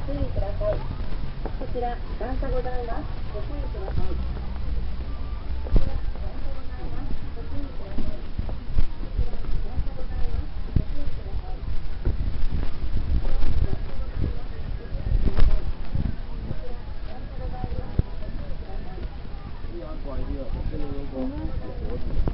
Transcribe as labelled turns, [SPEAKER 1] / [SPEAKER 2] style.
[SPEAKER 1] 注意ください。こちら段差ございます。ご注意ください。こちら段差ございます。ご注意ください。こちら段差ございます。ご注意ください。
[SPEAKER 2] 不好意思，这个有个火警。